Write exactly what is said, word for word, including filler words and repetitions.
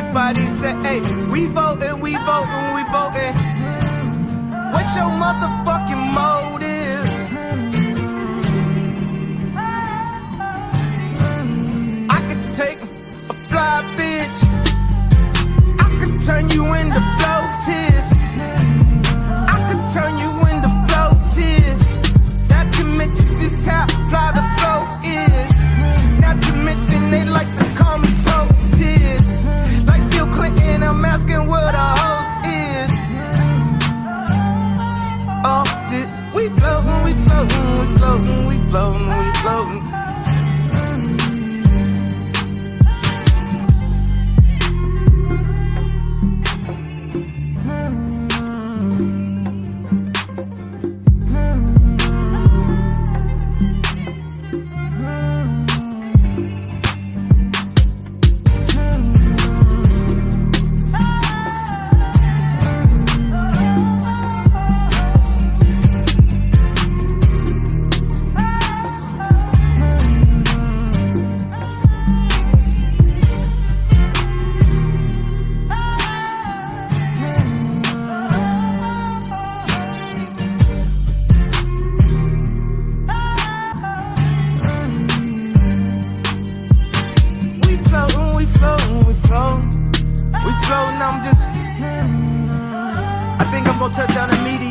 Everybody say, hey, we votin', we votin', we votin'. What's your motherfucking motive? I could take a fly bitch, I could turn you into FLOTUS, I could turn you into FLOTUS. Not to mention just how fly the flow is. Not to mention they like to call me POTUS. Like Bill Clinton, I'm asking where the host is. Oh, did we floatin', we floatin', we floatin', we floatin', we floatin'. I'm just, I think I'm gonna touch down immediately.